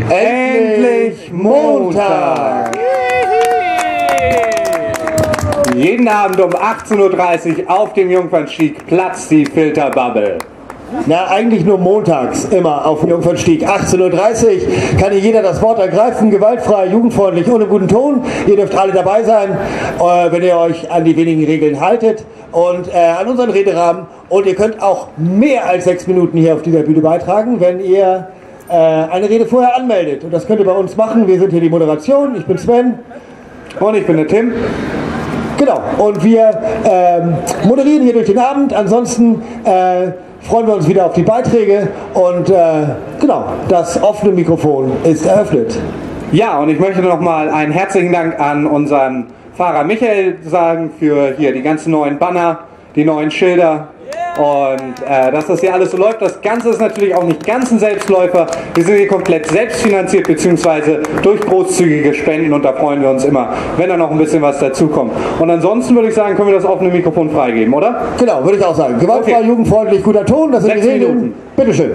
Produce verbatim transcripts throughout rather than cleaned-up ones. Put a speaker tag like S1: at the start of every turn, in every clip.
S1: Endlich Montag! Jeden Abend um achtzehn Uhr dreißig auf dem Jungfernstieg platzt die Filterbubble.
S2: Na, eigentlich nur montags, immer auf dem Jungfernstieg. achtzehn Uhr dreißig kann hier jeder das Wort ergreifen, gewaltfrei, jugendfreundlich, ohne guten Ton. Ihr dürft alle dabei sein, äh, wenn ihr euch an die wenigen Regeln haltet und äh, an unseren Rederahmen. Und ihr könnt auch mehr als sechs Minuten hier auf dieser Bühne beitragen, wenn ihr äh, eine Rede vorher anmeldet. Und das könnt ihr bei uns machen. Wir sind hier die Moderation. Ich bin Sven.
S1: Und ich bin der Tim.
S2: Genau. Und wir ähm, moderieren hier durch den Abend. Ansonsten äh, freuen wir uns wieder auf die Beiträge und äh, genau, das offene Mikrofon ist eröffnet.
S1: Ja, und ich möchte nochmal einen herzlichen Dank an unseren Fahrer Michael sagen für hier die ganzen neuen Banner, die neuen Schilder und äh, dass das hier alles so läuft. Das Ganze ist natürlich auch nicht ganz ein Selbstläufer. Wir sind hier komplett selbstfinanziert bzw. durch großzügige Spenden und da freuen wir uns immer, wenn da noch ein bisschen was dazukommt. Und ansonsten würde ich sagen, können wir das offene Mikrofon freigeben, oder?
S2: Genau, würde ich auch sagen. Gewaltfrei, okay. Jugendfreundlich, guter Ton, das sind die Regeln. Bitteschön.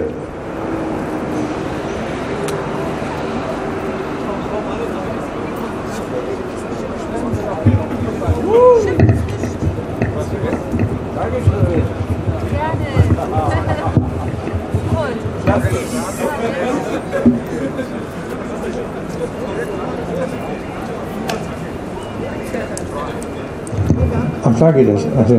S3: Ach, da geht es. Also.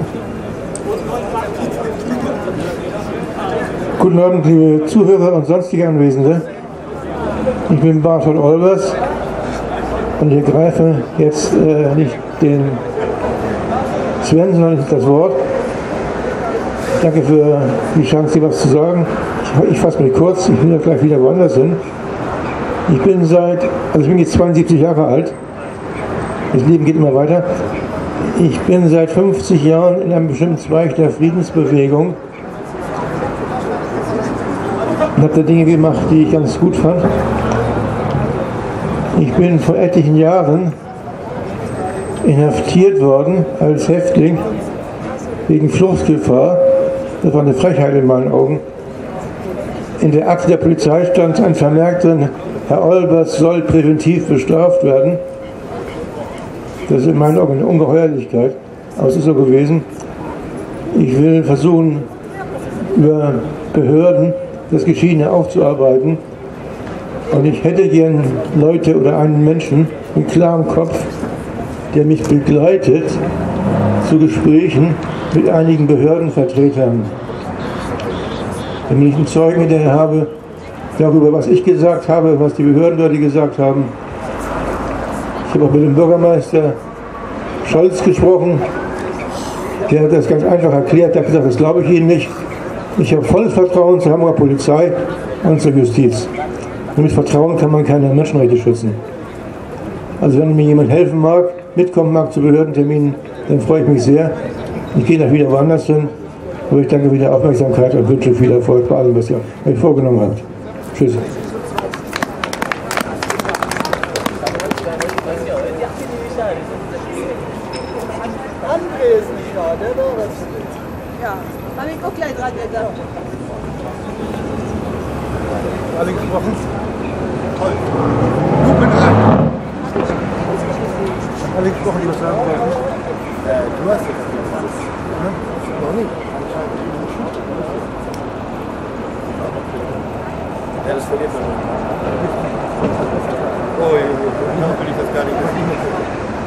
S3: Guten Abend, liebe Zuhörer und sonstige Anwesende. Ich bin Barthold Olbers und ich ergreife jetzt äh, nicht den Sven, sondern das Wort. Danke für die Chance, dir was zu sagen. Ich, ich fasse mich kurz, ich will ja gleich wieder woanders hin. Ich bin seit, also ich bin jetzt zweiundsiebzig Jahre alt. Das Leben geht immer weiter. Ich bin seit fünfzig Jahren in einem bestimmten Zweig der Friedensbewegung und habe da Dinge gemacht, die ich ganz gut fand. Ich bin vor etlichen Jahren inhaftiert worden als Häftling wegen Fluchtgefahr. Das war eine Frechheit in meinen Augen. In der Akte der Polizei stand ein Vermerk drin, Herr Olbers soll präventiv bestraft werden. Das ist in meinen Augen eine Ungeheuerlichkeit, aber es ist so gewesen. Ich will versuchen, über Behörden das Geschehene aufzuarbeiten. Und ich hätte gern Leute oder einen Menschen mit klarem Kopf, der mich begleitet zu Gesprächen mit einigen Behördenvertretern. Wenn ich einen Zeugen hinterher habe, darüber, was ich gesagt habe, was die Behörden dort gesagt haben. Ich habe auch mit dem Bürgermeister Scholz gesprochen. Der hat das ganz einfach erklärt. Der hat gesagt, das glaube ich Ihnen nicht. Ich habe volles Vertrauen zur Hamburger Polizei und zur Justiz. Und mit Vertrauen kann man keine Menschenrechte schützen. Also wenn mir jemand helfen mag, mitkommen mag zu Behördenterminen, dann freue ich mich sehr. Ich gehe nach wieder woanders hin. Aber ich danke für die Aufmerksamkeit und wünsche viel Erfolg bei allem, was ihr euch vorgenommen habt. Tschüss.
S4: Ja, habe ich auch gleich dran gedacht.
S3: Alle gesprochen?
S4: Toll. Guck mal rein.
S3: Alle gesprochen, die was sagen wollten?
S4: Äh, du hast jetzt ja? Noch nicht. Ja, das verliert man. Oh, ja, ja, will ich das gar nicht wissen.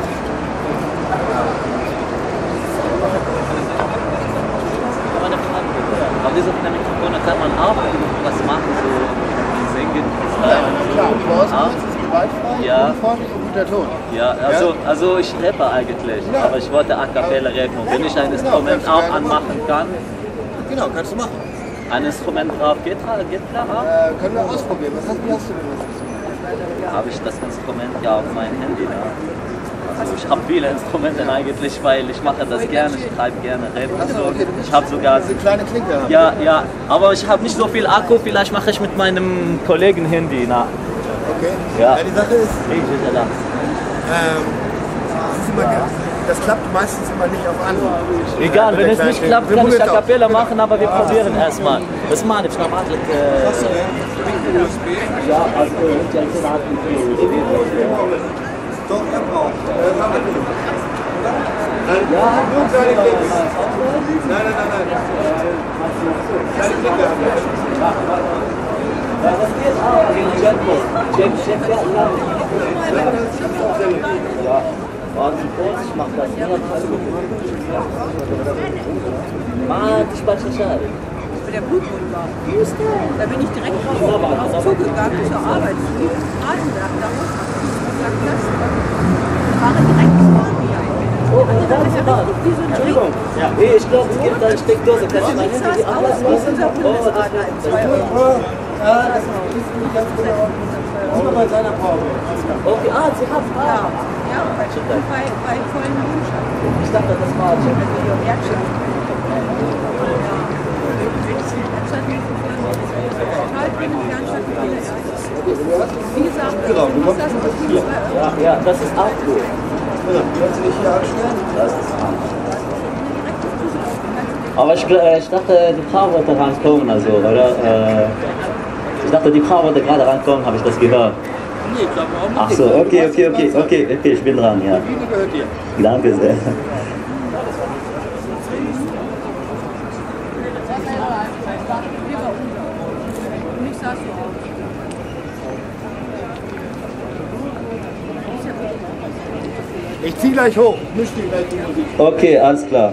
S5: Auf dieser Mikrofone kann man auch was machen, so singen.
S4: Ja, klar, Sport ist gewaltfrei,
S5: ja.
S4: Jugendfreundlich und guter Ton.
S5: Ja, also, also ich rappe eigentlich, ja. Aber ich wollte A Cappella rappen. Wenn ich ein Instrument genau, auch anmachen kann.
S4: Genau, kannst du machen.
S5: Ein Instrument drauf, geht, geht klar?
S4: Äh, können wir ausprobieren. Was hast, wie hast du denn?
S5: Habe ich das Instrument ja auf mein Handy, ne? Also ich habe viele Instrumente eigentlich, weil ich mache das gerne, ich schreibe gerne Rap und so. Ich habe sogar...
S4: Diese kleine Klinke haben.
S5: Ja, ja, aber ich habe nicht so viel Akku, vielleicht mache ich mit meinem Kollegen Handy, na.
S4: Okay.
S5: Ja.
S4: Ja, die Sache ist...
S5: Ich will das.
S4: Ähm, es ist immer, das klappt meistens immer nicht auf Anhieb.
S5: Egal, wenn es nicht klappt, kann ich A Cappella machen, aber wir probieren erstmal. Das mache ich normal. Was hast du denn? U S B? Ja, also
S1: Doch, er braucht.
S5: Ja,
S1: nur kleine Klicks. Nein, nein, nein, nein. Kleine Klicks.
S5: Ja, das geht auch. Tempo. Check, check, ja. Ja. Warte kurz, ich mach das. Mann, ich bin schon schade.
S6: Der Blutmund war. Da bin ich direkt drauf zugegangen zur Arbeit. Straßenberg, da muss man. Das war direkt vor mir.
S5: Oh, das ist ja wie so ein Entschuldigung. Ja, nee, ich glaube, es gibt da eine Steckdose. Kannst du meine Handy
S6: aus wie unser Bundesadler im zwei Euro.
S5: Ja, das ist noch bei seiner Pause. Okay, ah, sie haben
S6: Ja, ja, bei, bei, bei vollen Mundschaft.
S5: Ich dachte, das war schon mit der
S6: Erbschaft. Das hat mich total dringend Fernstadt Wie gesagt,
S2: Genau, du kommst
S6: das ist
S5: Ja, ja, das ist auch gut.
S2: Kannst du nicht hier anstellen?
S5: Das ist aber ich, äh, ich dachte, die Frau wollte reinkommen, also, oder? Äh, ich dachte, die Frau wollte gerade reinkommen, habe ich das gehört?
S4: Nee, ich glaube auch nicht.
S5: Ach so, okay, okay, okay, okay, okay, ich bin dran, ja.
S4: Die Bühne gehört dir.
S5: Danke sehr.
S6: Und ich saß so auf.
S4: Ich zieh gleich hoch. Misch die gleich die Musik.
S5: Okay, alles klar.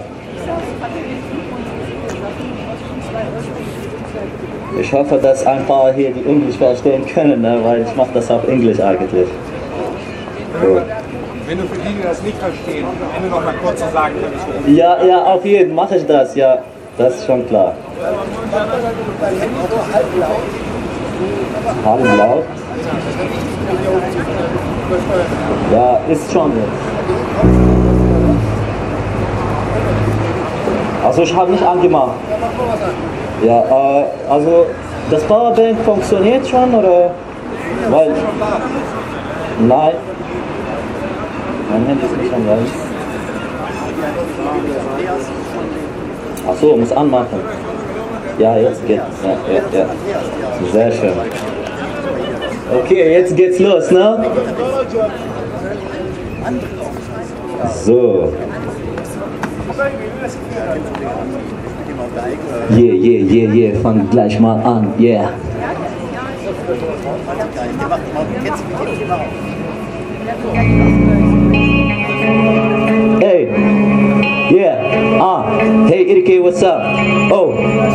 S5: Ich hoffe, dass ein paar hier die Englisch verstehen können, ne? Weil ich mache das auf Englisch eigentlich. So.
S1: Wenn du für die, die das nicht verstehen, am Ende noch mal kurz zu sagen könntest, worum
S5: Ja, ja, auf jeden Fall mache ich das, ja. Das ist schon klar. Halblaut? Ja, ist schon jetzt. Also ich habe nicht angemacht. Ja, äh, also das Powerbank funktioniert schon oder? Weil, nein. Mein Handy ist nicht online. Achso, muss anmachen. Ja, jetzt geht's. Ja, ja, ja. Sehr schön. Okay, jetzt geht's los, ne? So. Yeah, yeah, yeah, yeah, fang gleich mal an, yeah. Hey, yeah, ah, hey eighty K, what's up? Oh,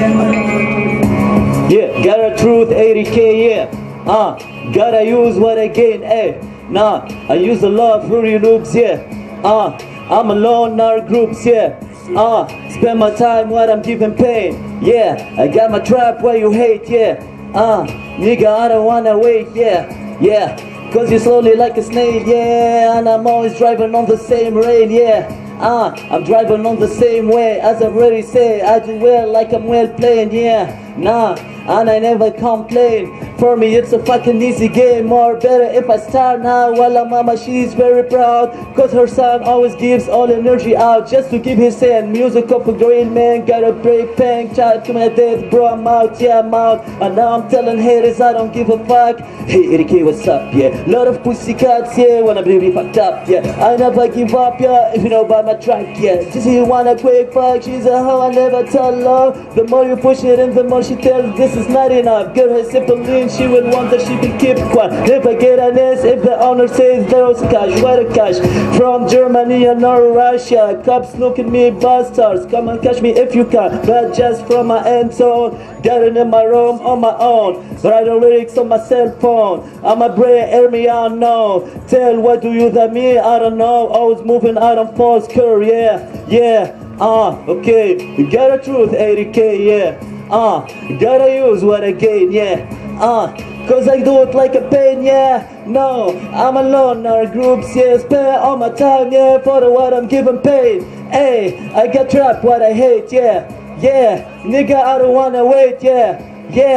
S5: yeah, got a truth eighty K, yeah, ah, gotta use what I gain, hey, nah, I use the love for you noobs, yeah, ah, I'm alone, not groups, yeah. Ah, uh, spend my time while I'm giving pain. Yeah, I got my trap where you hate. Yeah, ah, uh, nigga, I don't wanna wait. Yeah, yeah, cause you're slowly like a snail. Yeah, and I'm always driving on the same rail. Yeah, ah, uh, I'm driving on the same way. As I already say, I do well like I'm well playing. Yeah, nah, and I never complain. For me, it's a fucking easy game. More better if I start now. While I'm mama, she's very proud. Cause her son always gives all energy out just to keep his hand. Music of a green man, got a break pang. Child to my death, bro, I'm out, yeah, I'm out. And now I'm telling haters I don't give a fuck. Hey, eighty K, what's up, yeah? Lot of pussycats, yeah, wanna be really fucked up, yeah. I never give up, yeah, if you know about my track, yeah. Just you want a quick fuck, she's a hoe, I never tell her. The more you push it in, the more she tells this is not enough. Get her simple lean, she will want that she can keep quiet. Never get an ass if the owner says there's cash. Where the cash? From Germany and or Russia. Cops look at me, bastards. Come and catch me if you can. But just from my end zone. Got it in my room on my own. Write the lyrics on my cell phone. I'm a brain, hear me unknown. Tell what do you that me? I don't know. Always moving out on false curve, yeah, yeah. Ah, uh, okay. You got a truth, eighty K, yeah. Ah, uh, gotta use what I gain, yeah. Ah, uh, cause I do it like a pain, yeah. No, I'm alone, our groups, yeah. Spend all my time, yeah, for the what I'm giving pain. Hey, I got trapped what I hate, yeah. Yeah, nigga, I don't wanna wait, yeah. Yeah,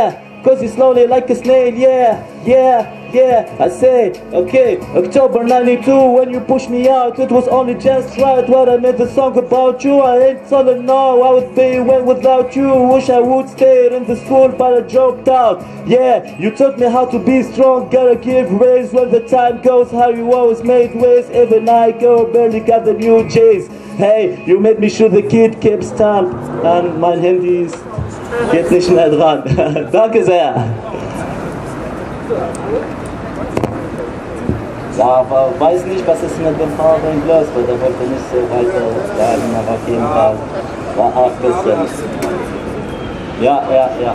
S5: cause you're slowly like a snail, yeah, yeah, yeah. I say, okay, October ninety-two, when you pushed me out, it was only just right. What I made the song about you, I ain't solid now. I would be well without you. Wish I would stay in the school, but I dropped out. Yeah, you taught me how to be strong, gotta give ways when the time goes. How you always made ways, even I go, barely got the new J's. Hey, you made me sure the kid kept stamp. An mein Handy ist geht nicht mehr dran. Danke sehr. Ja, aber weiß nicht, was ist mit dem Fahrrad los, weil der wollte nicht so weiter bleiben, aber auf jeden Fall war auch ein bisschen. Ja, ja, ja.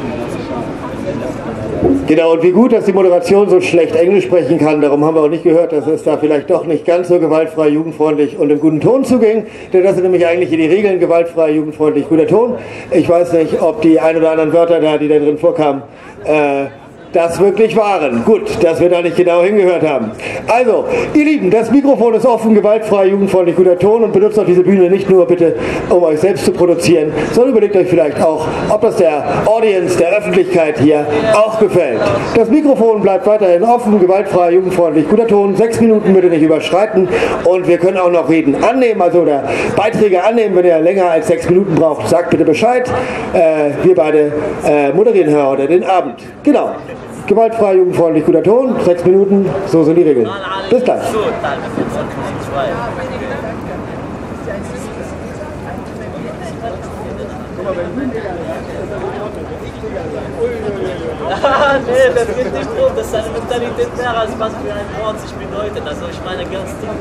S2: Genau, und wie gut, dass die Moderation so schlecht Englisch sprechen kann, darum haben wir auch nicht gehört, dass es da vielleicht doch nicht ganz so gewaltfrei, jugendfreundlich und im guten Ton zuging, denn das sind nämlich eigentlich hier die Regeln, gewaltfrei, jugendfreundlich, guter Ton. Ich weiß nicht, ob die ein oder anderen Wörter da, die da drin vorkamen, äh, das wirklich waren. Gut, dass wir da nicht genau hingehört haben. Also, ihr Lieben, das Mikrofon ist offen, gewaltfrei, jugendfreundlich, guter Ton und benutzt auch diese Bühne nicht nur bitte, um euch selbst zu produzieren, sondern überlegt euch vielleicht auch, ob das der Audience, der Öffentlichkeit hier auch gefällt. Das Mikrofon bleibt weiterhin offen, gewaltfrei, jugendfreundlich, guter Ton. Sechs Minuten bitte nicht überschreiten und wir können auch noch Reden annehmen, also oder Beiträge annehmen. Wenn ihr länger als sechs Minuten braucht, sagt bitte Bescheid. Äh, wir beide äh, moderieren heute den Abend. Genau. Gewaltfrei, jugendfreundlich, guter Ton, sechs Minuten, so sind die Regeln. Bis gleich.
S5: Nee, das geht nicht drum, das ist eine Mentalität mehr als was für ein Wort sich bedeutet. Also ich meine ganz tief.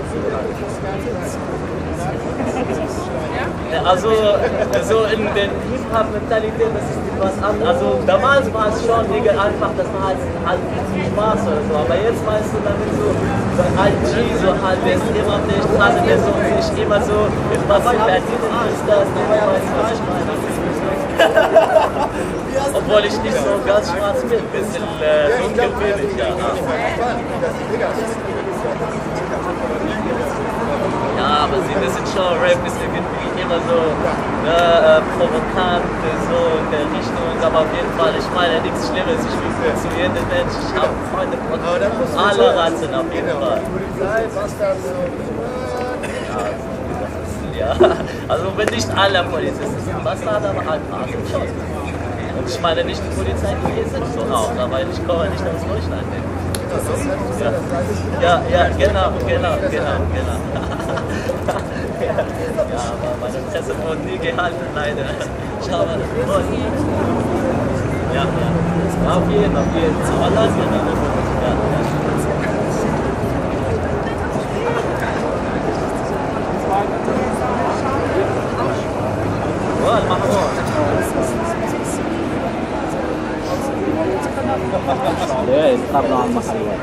S5: Also so in den Hip-Hop-Mentalität, das ist etwas anderes. Also damals war es schon einfach, dass man halt, halt zum Spaß oder so. Aber jetzt weißt du damit so, so ein G, so halt, der ist immer nicht, also der so nicht immer so, was sie verdienen, ist das, weißt du, was ich meine. Obwohl ich nicht so ganz schwarz bin, ein bisschen äh, dunkel bin ich, ja. Ja, aber sie wissen schon, Rap ist irgendwie immer so ne, äh, provokant, so in der Richtung, aber auf jeden Fall, ich meine nichts Schlimmes, ich bin gut zu jedem Mensch, ich habe Freunde von alle Rassen auf jeden Fall. Ja, also wenn nicht alle Polizisten sind Bastard, aber halt Arten schon. Und ich meine nicht die Polizei, die hier sind so auch, aber ich komme nicht aus Deutschland. Ja, ja, ja, genau, genau, genau, genau. Ja, aber meine Presse wurde nie gehalten, leider. Schau mal, ja, ja, auf jeden, auf jeden. Aber das wird dann ja, ja. Well, machen wir. Ja, ich habe noch einen Mahal.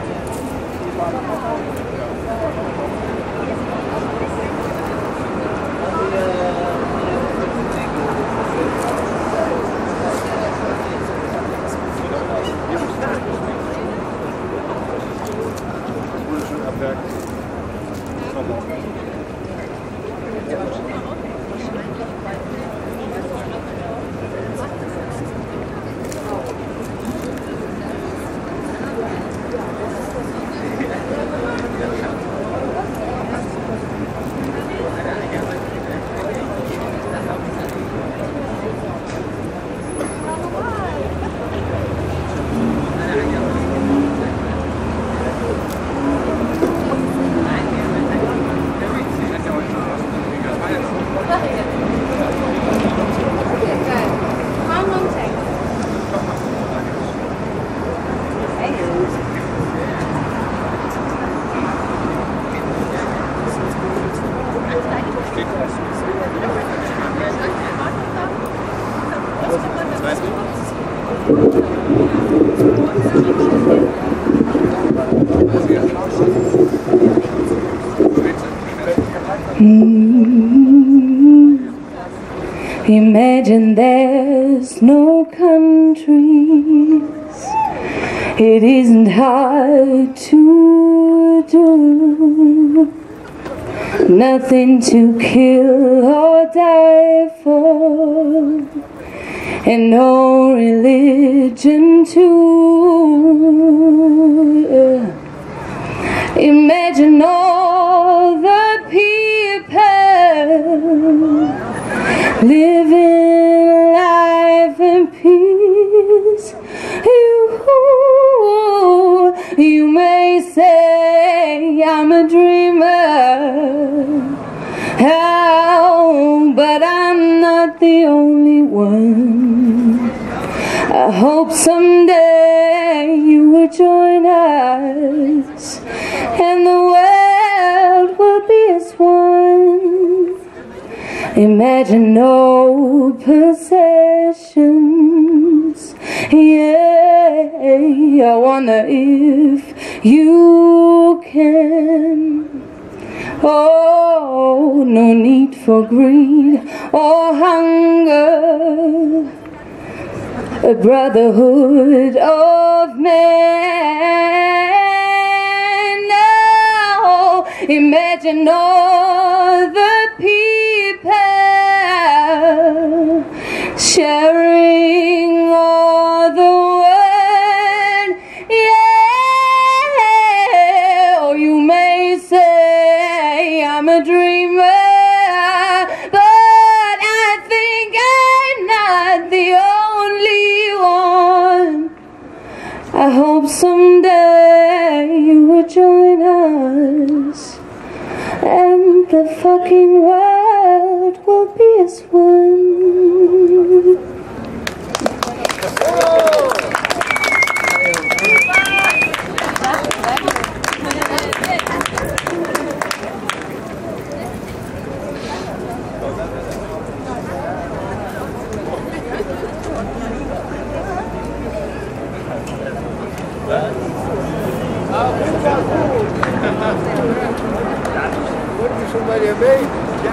S7: Imagine there's no countries. It isn't hard to do. Nothing to kill or die for. and no religion too. Imagine all the people living life in peace. You, you may say I'm a dreamer, oh, but I'm not the only one. I hope someday you will join us and the world will be as one. Imagine no possessions. Yeah, I wonder if you can. Oh, no need for greed or hunger, a brotherhood of man. No, imagine all the people sharing all the world. Yeah, or you may say I'm a dreamer, but I think I'm not the only one. I hope someday you will join us and the fucking world will be as one.
S4: Schon bei dir weg?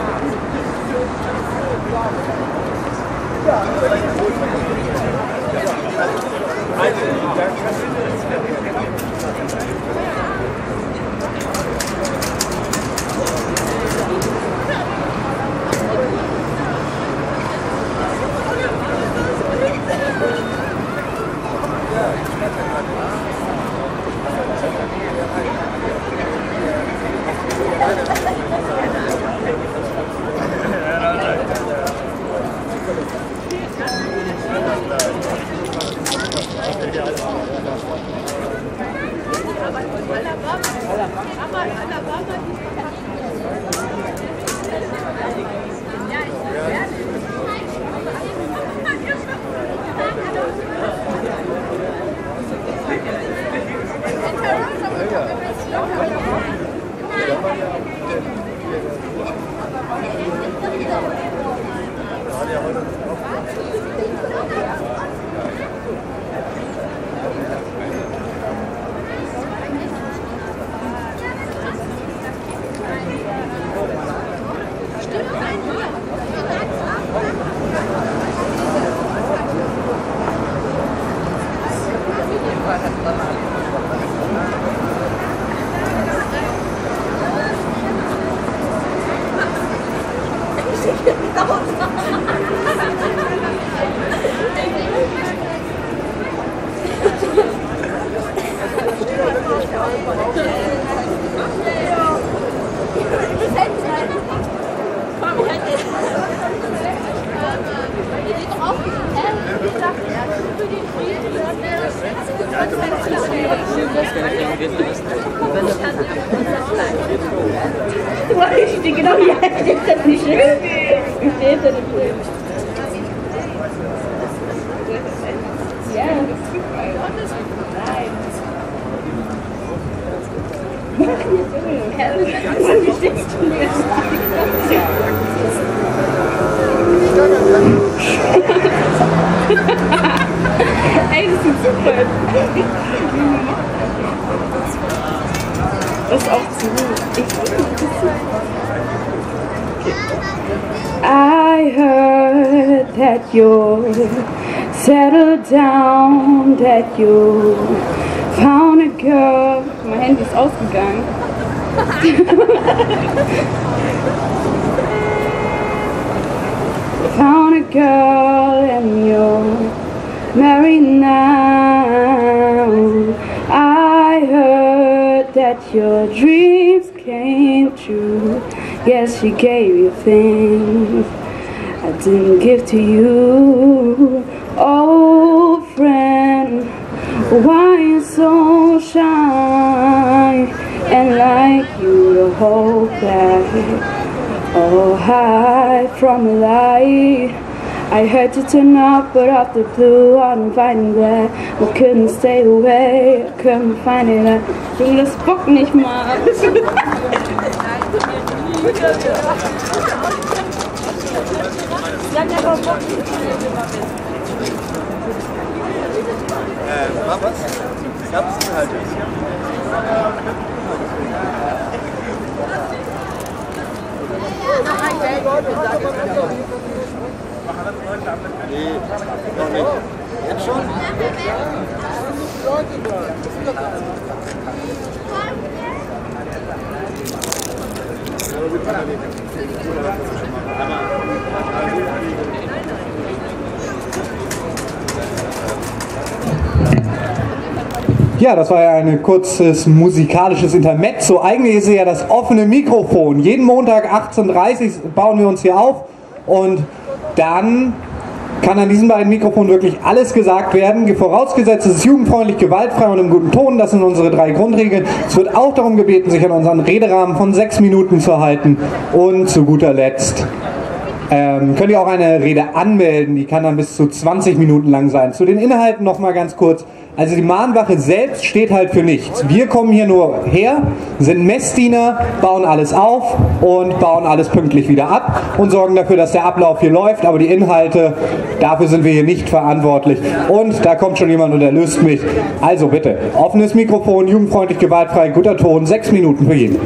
S6: Ich stehe genau hier. Ich stehe da nicht. Ich stehe da nicht. Ja. Nein. Wie stehst du mir? Ey, das ist super. Das ist auch zu gut.
S7: I heard that you're settled down, that you found a girl. Mein Handy ist ausgegangen. Found a girl and you're married now. I heard that your dreams came true. Guess she gave you things I didn't give to you. Old friend, why you so shy and like you to hold back? Oh, hide from the light. I had to turn up, but off the blue, I'm inviting that. I couldn't stay away, I couldn't find it. I will das Bock nicht mal.
S4: Äh, war was? Gab's halt. Nee, noch nicht. Jetzt schon?
S1: Ja, das war ja ein kurzes musikalisches Intermezzo. Eigentlich ist es ja das offene Mikrofon. Jeden Montag achtzehn Uhr dreißig bauen wir uns hier auf und dann kann an diesen beiden Mikrofonen wirklich alles gesagt werden. Vorausgesetzt, es ist jugendfreundlich, gewaltfrei und im guten Ton. Das sind unsere drei Grundregeln. Es wird auch darum gebeten, sich an unseren Rederahmen von sechs Minuten zu halten. Und zu guter Letzt ähm, könnt ihr auch eine Rede anmelden. Die kann dann bis zu zwanzig Minuten lang sein. Zu den Inhalten nochmal ganz kurz. Also die Mahnwache selbst steht halt für nichts. Wir kommen hier nur her, sind Messdiener, bauen alles auf und bauen alles pünktlich wieder ab und sorgen dafür, dass der Ablauf hier läuft. Aber die Inhalte, dafür sind wir hier nicht verantwortlich. Und da kommt schon jemand und erlöst mich. Also bitte, offenes Mikrofon, jugendfreundlich, gewaltfrei, guter Ton, sechs Minuten für jeden.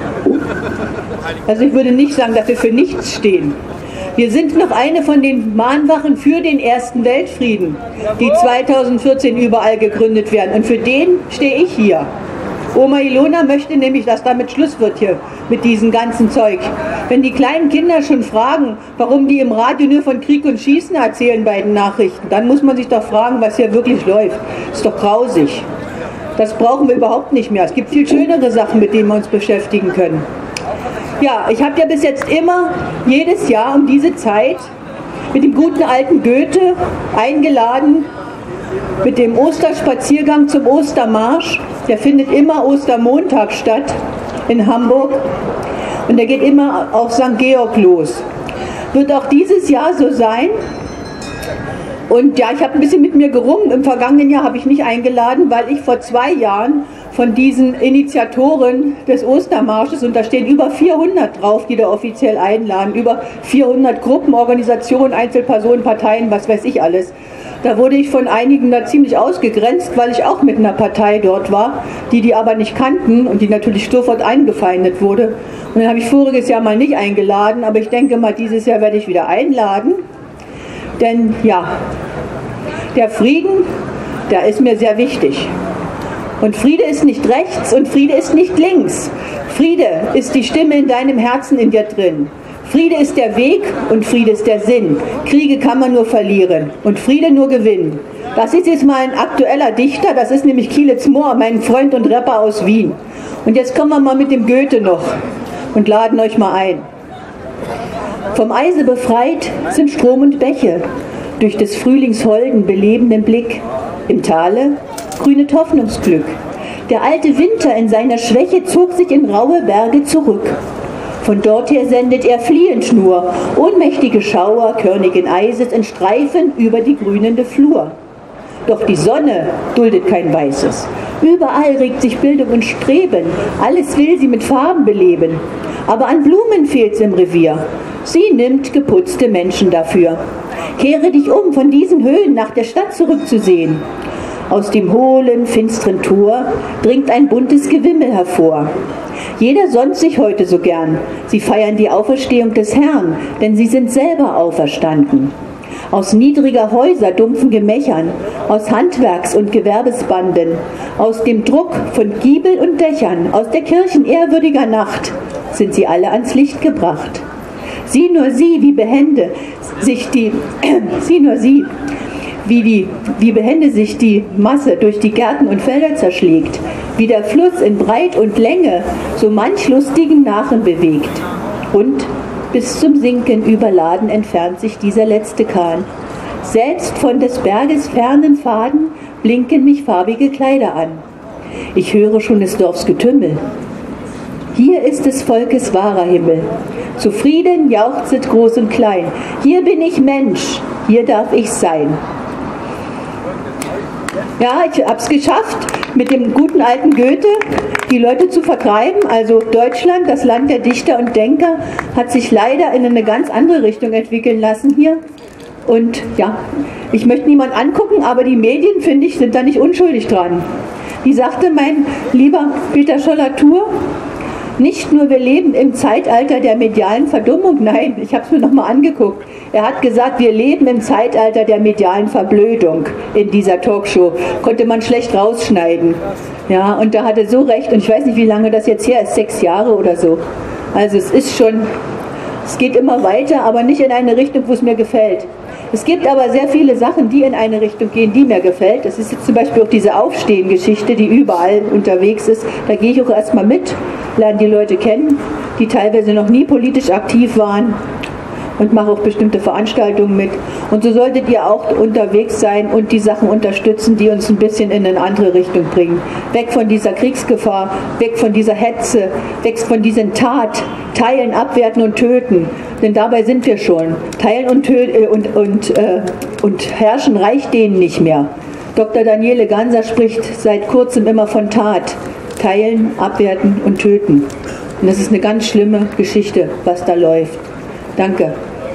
S8: Also ich würde nicht sagen, dass wir für nichts stehen. Wir sind noch eine von den Mahnwachen für den Ersten Weltfrieden, die zweitausendvierzehn überall gegründet werden. Und für den stehe ich hier. Oma Ilona möchte nämlich, dass damit Schluss wird hier mit diesem ganzen Zeug. Wenn die kleinen Kinder schon fragen, warum die im Radio nur von Krieg und Schießen erzählen bei den Nachrichten, dann muss man sich doch fragen, was hier wirklich läuft. Das ist doch grausig. Das brauchen wir überhaupt nicht mehr. Es gibt viel schönere Sachen, mit denen wir uns beschäftigen können. Ja, ich habe ja bis jetzt immer, jedes Jahr um diese Zeit mit dem guten alten Goethe eingeladen, mit dem Osterspaziergang zum Ostermarsch. Der findet immer Ostermontag statt in Hamburg und der geht immer auf Sankt Georg los. Wird auch dieses Jahr so sein. Und ja, ich habe ein bisschen mit mir gerungen. Im vergangenen Jahr habe ich nicht eingeladen, weil ich vor zwei Jahren von diesen Initiatoren des Ostermarsches, und da stehen über vierhundert drauf, die da offiziell einladen, über vierhundert Gruppen, Organisationen, Einzelpersonen, Parteien, was weiß ich alles. Da wurde ich von einigen da ziemlich ausgegrenzt, weil ich auch mit einer Partei dort war, die die aber nicht kannten und die natürlich sofort eingefeindet wurde. Und dann habe ich voriges Jahr mal nicht eingeladen, aber ich denke mal, dieses Jahr werde ich wieder einladen. Denn ja, der Frieden, der ist mir sehr wichtig. Und Friede ist nicht rechts und Friede ist nicht links. Friede ist die Stimme in deinem Herzen in dir drin. Friede ist der Weg und Friede ist der Sinn. Kriege kann man nur verlieren und Friede nur gewinnen. Das ist jetzt mal ein aktueller Dichter, das ist nämlich Kielitz Mohr, mein Freund und Rapper aus Wien. Und jetzt kommen wir mal mit dem Goethe noch und laden euch mal ein. Vom Eise befreit sind Strom und Bäche, durch des Frühlings holden, belebenden Blick. Im Tale grünet Hoffnungsglück. Der alte Winter in seiner Schwäche zog sich in raue Berge zurück. Von dorther sendet er fliehend nur, ohnmächtige Schauer körnigen Eises in Streifen über die grünende Flur. Doch die Sonne duldet kein Weißes. Überall regt sich Bildung und Streben, alles will sie mit Farben beleben. Aber an Blumen fehlt's im Revier. Sie nimmt geputzte Menschen dafür. Kehre dich um, von diesen Höhen nach der Stadt zurückzusehen. Aus dem hohlen, finsteren Tor dringt ein buntes Gewimmel hervor. Jeder sonnt sich heute so gern. Sie feiern die Auferstehung des Herrn, denn sie sind selber auferstanden. Aus niedriger Häuser, dumpfen Gemächern, aus Handwerks- und Gewerbesbanden, aus dem Druck von Giebel und Dächern, aus der Kirchen ehrwürdiger Nacht sind sie alle ans Licht gebracht. Sieh nur sie, wie behende, sich die, sieh nur sie, wie, die, wie behende sich die Masse durch die Gärten und Felder zerschlägt, wie der Fluss in Breit und Länge so manch lustigen Narren bewegt. Und bis zum Sinken überladen entfernt sich dieser letzte Kahn. Selbst von des Berges fernen Faden blinken mich farbige Kleider an. Ich höre schon des Dorfs Getümmel. Hier ist des Volkes wahrer Himmel. Zufrieden jauchzet groß und klein. Hier bin ich Mensch, hier darf ich sein. Ja, ich habe es geschafft, mit dem guten alten Goethe die Leute zu vertreiben. Also Deutschland, das Land der Dichter und Denker, hat sich leider in eine ganz andere Richtung entwickeln lassen hier. Und ja, ich möchte niemand angucken, aber die Medien, finde ich, sind da nicht unschuldig dran. Die sagte mein lieber Peter Scholler-Tour, nicht nur wir leben im Zeitalter der medialen Verdummung, nein, ich habe es mir nochmal angeguckt. Er hat gesagt, wir leben im Zeitalter der medialen Verblödung in dieser Talkshow. Konnte man schlecht rausschneiden. Ja, und da hat er so recht. Und ich weiß nicht, wie lange das jetzt her ist, sechs Jahre oder so. Also es ist schon, es geht immer weiter, aber nicht in eine Richtung, wo es mir gefällt. Es gibt aber sehr viele Sachen, die in eine Richtung gehen, die mir gefällt. Das ist jetzt zum Beispiel auch diese Aufstehen-Geschichte, die überall unterwegs ist. Da gehe ich auch erstmal mit, lerne die Leute kennen, die teilweise noch nie politisch aktiv waren und mache auch bestimmte Veranstaltungen mit. Und so solltet ihr auch unterwegs sein und die Sachen unterstützen, die uns ein bisschen in eine andere Richtung bringen. Weg von dieser Kriegsgefahr, weg von dieser Hetze, weg von diesen Tat, Teilen, Abwerten und Töten. Denn dabei sind wir schon. Teilen und, töten, und, und, äh, und herrschen reicht denen nicht mehr. Doktor Daniele Ganser spricht seit kurzem immer von Tat. Teilen, abwerten und töten. Und das ist eine ganz schlimme Geschichte, was da läuft. Danke.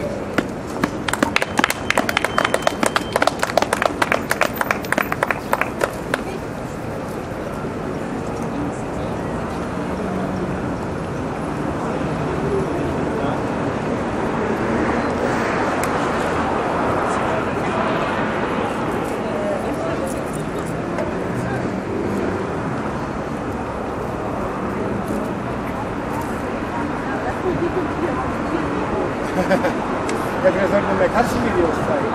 S4: Ja, wir sollten mehr Katzenvideos zeigen.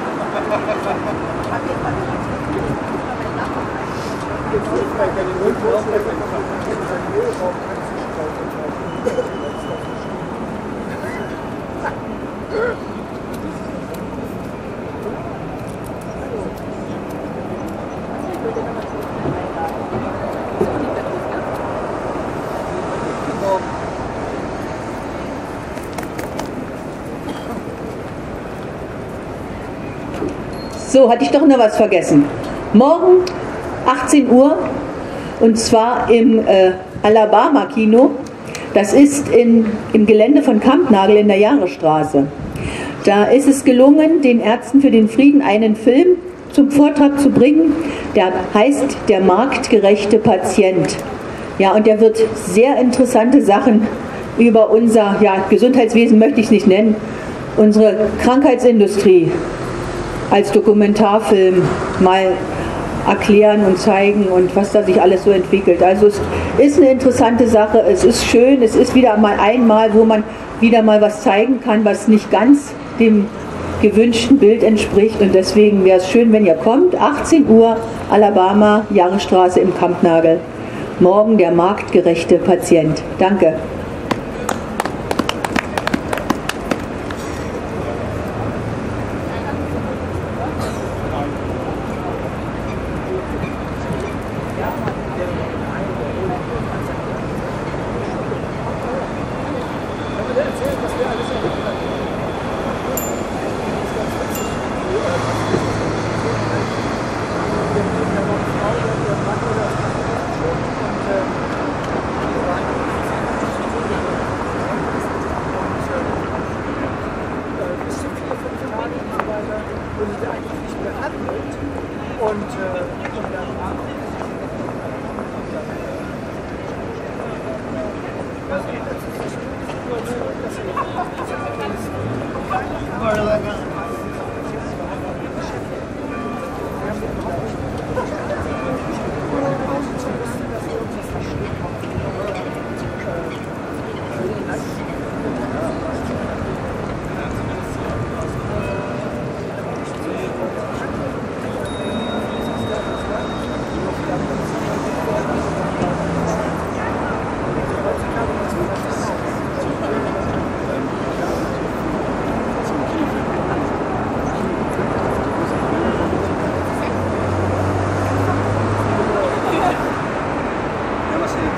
S8: So, hatte ich doch noch was vergessen. Morgen achtzehn Uhr und zwar im äh, Alabama Kino. Das ist in, im Gelände von Kampnagel in der Jahresstraße. Da ist es gelungen, den Ärzten für den Frieden einen Film zum Vortrag zu bringen, der heißt Der marktgerechte Patient. Ja, und der wird sehr interessante Sachen über unser ja, Gesundheitswesen, möchte ich es nicht nennen, unsere Krankheitsindustrie als Dokumentarfilm mal erklären und zeigen und was da sich alles so entwickelt. Also es ist eine interessante Sache, es ist schön, es ist wieder mal einmal, wo man wieder mal was zeigen kann, was nicht ganz dem gewünschten Bild entspricht, und deswegen wäre es schön, wenn ihr kommt. achtzehn Uhr, Alabama, Jahresstraße im Kampnagel. Morgen der marktgerechte Patient. Danke.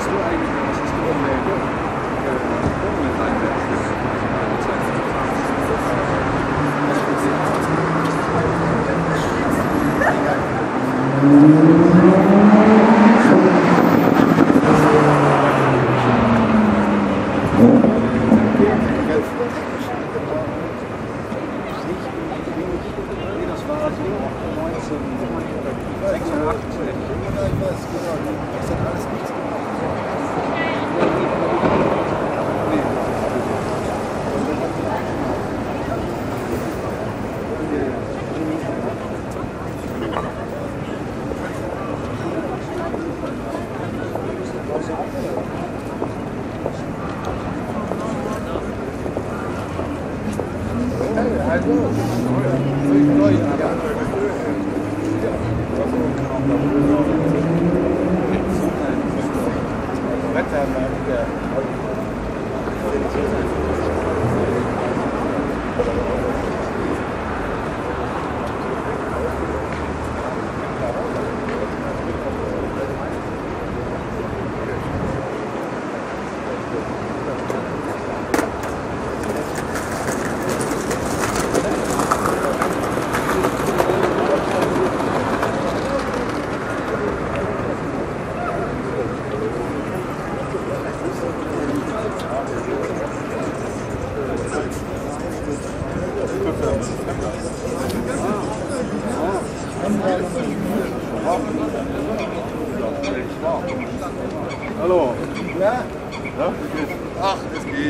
S9: Hallo. Ja? Ja? Ach, es geht.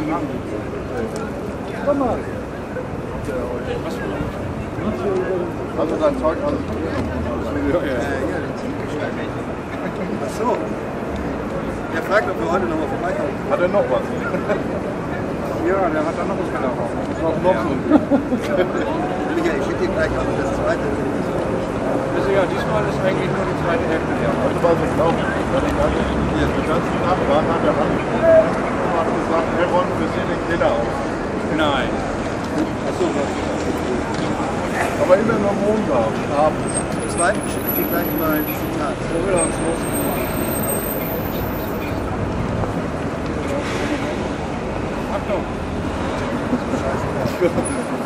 S9: Komm mal. Also dein Zeug alles ja, ja. Ach so. Der fragt, ob wir heute noch mal vorbeikommen. Hat er noch was? Ja, der hat dann noch was gelaufen. Was noch so? Michael, ich schicke dir gleich auch das zweite. Also ja, diesmal ist eigentlich nur die zweite Hälfte. Ja, heute war es nicht laufen. Die ganzen Nachbarn haben ja hat gesagt, hey Ron, wir sehen den Killer aus. Nein. Achso, was? Aber immer nur Montag, abends. Zum zweiten schicke ich dir gleich mal ein Zitat. So will er uns los. Achtung! Scheiße.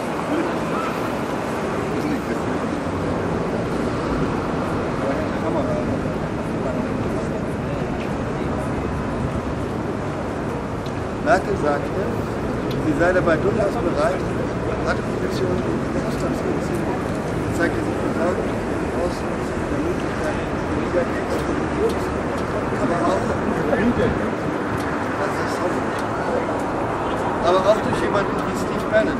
S9: Merkel sagte, sie sei dabei durchaus bereit, harte Positionen in Auslandsbeziehungen, zeigte sich besorgt aus der Möglichkeit weniger Extremismus, aber auch das ist hoffentlich. Aber auch durch jemanden wie Steve Bannon.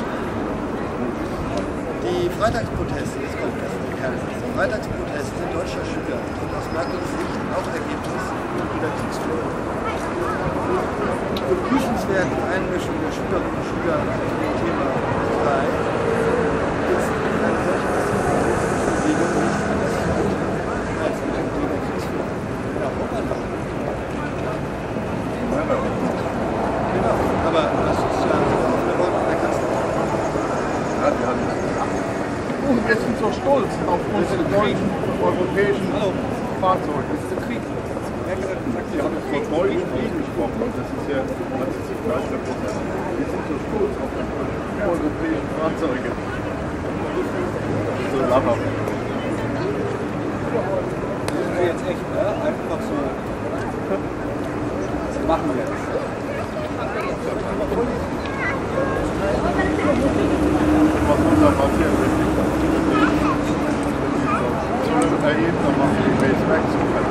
S9: Die Freitagsproteste, jetzt kommt das, die Freitagsproteste deutscher Schüler sind aus Merkels Sicht auch Ergebnis der Kriegsführung. Begrüßenswert die Einmischung der Schülerinnen und Schüler zu dem Thema drei ist eine solche Bewegung nicht anders als mit dem Thema Kriegsführung. Ja, auch einfach. Genau, aber das ist ja eine Wort der Kanzlerin. Ja, die hat es. Und wir sind so stolz auf unsere deutschen, europäischen Fahrzeuge. Das ist der Krieg. Sie haben es von deutschen Krieg gesprochen, das ist ja sich gleich der Prozess. Wir sind so stolz auf die europäischen Fahrzeuge. So lacher. Das sind wir jetzt echt, ne? Einfach so. Das machen wir jetzt. Was muss da passieren? Erheben, dann machen wir die Base weg, so kann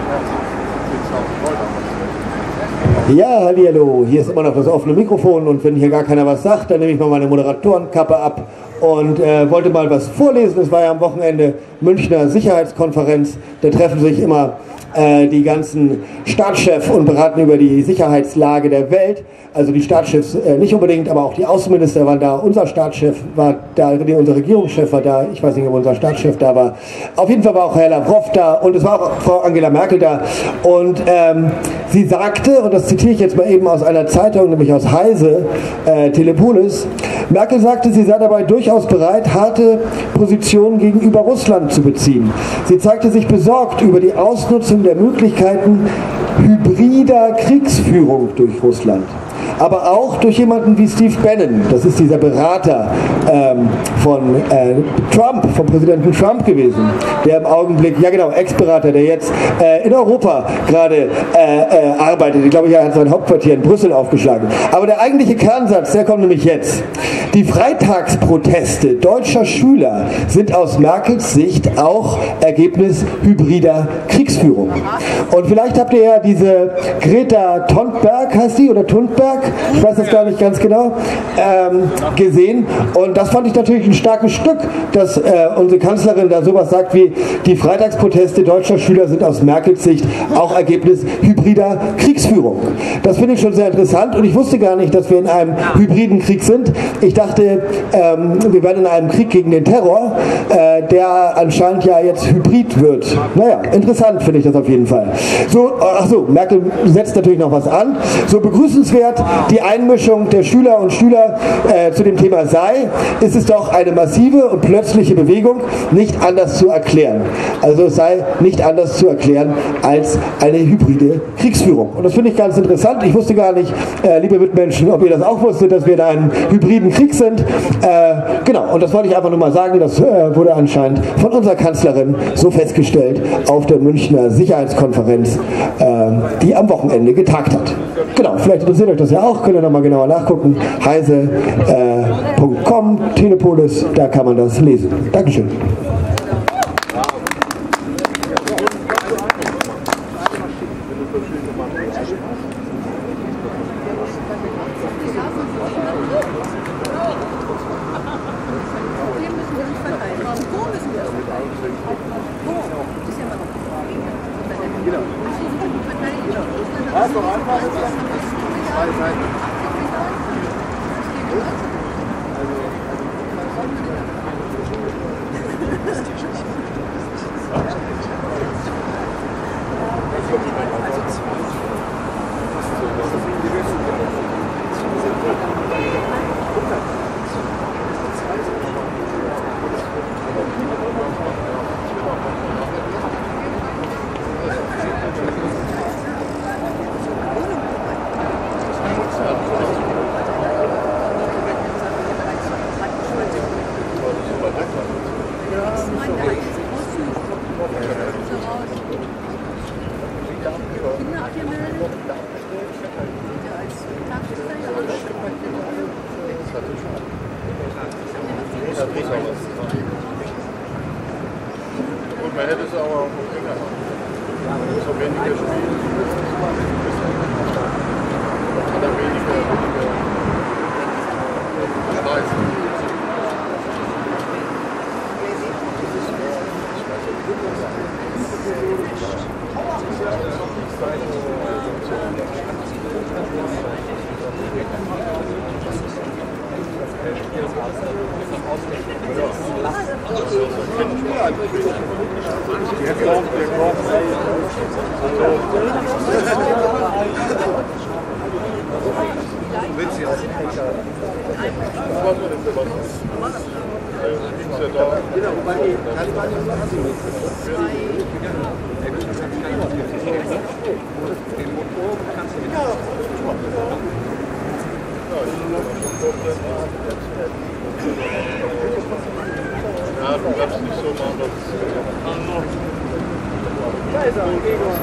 S9: ich
S2: Ja, hallihallo, hier ist immer noch das offene Mikrofon und wenn hier gar keiner was sagt, dann nehme ich mal meine Moderatorenkappe ab und äh, wollte mal was vorlesen. Es war ja am Wochenende Münchner Sicherheitskonferenz, da treffen sich immer äh, die ganzen Staatschefs und beraten über die Sicherheitslage der Welt. Also die Staatschefs äh, nicht unbedingt, aber auch die Außenminister waren da, unser Staatschef war da, unser Regierungschef war da, ich weiß nicht, ob unser Staatschef da war. Auf jeden Fall war auch Herr Lavrov da und es war auch Frau Angela Merkel da und ähm, sie sagte, und das zitiere ich jetzt mal eben aus einer Zeitung, nämlich aus Heise, äh, Telepolis, Merkel sagte, sie sei dabei durchaus bereit, harte Positionen gegenüber Russland zu beziehen. Sie zeigte sich besorgt über die Ausnutzung der Möglichkeiten hybrider Kriegsführung durch Russland. Aber auch durch jemanden wie Steve Bannon, das ist dieser Berater ähm, von äh, Trump, vom Präsidenten Trump gewesen, der im Augenblick, ja genau, Ex-Berater, der jetzt äh, in Europa gerade äh, äh, arbeitet. Ich glaube, er hat sein Hauptquartier in Brüssel aufgeschlagen. Aber der eigentliche Kernsatz, der kommt nämlich jetzt. Die Freitagsproteste deutscher Schüler sind aus Merkels Sicht auch Ergebnis hybrider Kriegsführung. Und vielleicht habt ihr ja diese Greta Thunberg, heißt die, oder Thunberg, ich weiß das gar nicht ganz genau, ähm, gesehen. Und das fand ich natürlich ein starkes Stück, dass äh, unsere Kanzlerin da sowas sagt wie, die Freitagsproteste deutscher Schüler sind aus Merkels Sicht auch Ergebnis hybrider Kriegsführung. Das finde ich schon sehr interessant und ich wusste gar nicht, dass wir in einem hybriden Krieg sind. Ich dachte, ähm, wir werden in einem Krieg gegen den Terror, äh, der anscheinend ja jetzt hybrid wird. Naja, interessant finde ich das auf jeden Fall. So, ach so, Merkel setzt natürlich noch was an. So begrüßenswert die Einmischung der Schüler und Schüler äh, zu dem Thema sei, ist es doch eine massive und plötzliche Bewegung, nicht anders zu erklären. Also es sei nicht anders zu erklären als eine hybride Kriegsführung. Und das finde ich ganz interessant. Ich wusste gar nicht, äh, liebe Mitmenschen, ob ihr das auch wusstet, dass wir in einem hybriden Krieg sind. Äh, genau, und das wollte ich einfach nur mal sagen. Das äh, wurde anscheinend von unserer Kanzlerin so festgestellt auf der Münchner Sicherheitskonferenz, äh, die am Wochenende getagt hat. Genau, vielleicht interessiert euch das ja auch, könnt ihr nochmal genauer nachgucken. heise punkt com, äh, Telepolis, da kann man das lesen. Dankeschön.
S9: Gut, man hätte es aber auch noch länger machen. So weniger Spiele. Oder weniger, weniger Schweiß. Ja, du darfst nicht so machen, dass da ist er, Gregor.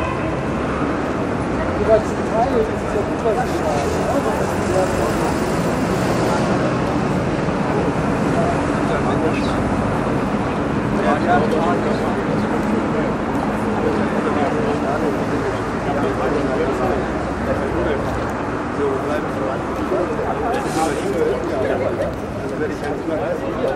S9: Die ganzen Teile, das ist ja gut, was ich habe. werde ich ganz klar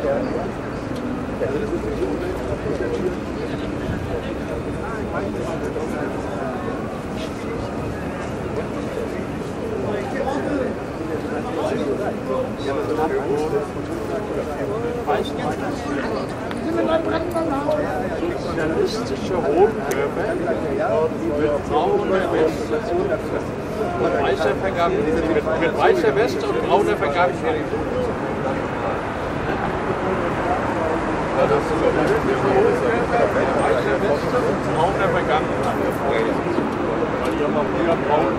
S10: sozialistische Rotköpfe mit brauner Weste und weißer Vergabe, mit, mit weißer Weste und brauner Vergabe. Ja, das ist so eine Rotköpfe mit weißer Weste und brauner Vergabe. Weil die haben auch wieder braun.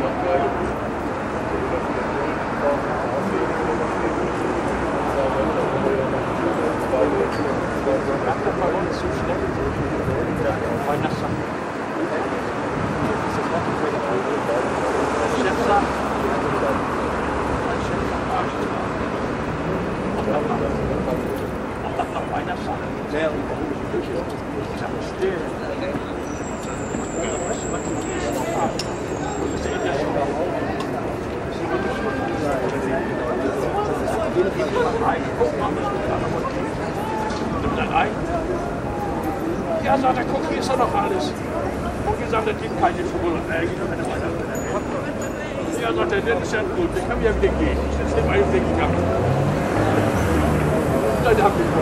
S10: Macht das bei uns zu schnell. Weihnachtssachen. Chef sagt, mein Chef sagt, und dann noch Weihnachtssachen. Sehr unterschiedlich. Ich sage, still. Was du gehst noch ab. Das ist der schon noch auf. Das ist wirklich schon. Guck mal, dann ein. Ja, sagt er, guck, hier ist doch noch alles. Und gesagt, das gibt keine Schule. Äh, geht doch keine weiter. Ja, sagt er, das ist ja gut, ich kann wieder wieder gehen. Ich sitze im einen Weg gegangen. Dann hab ich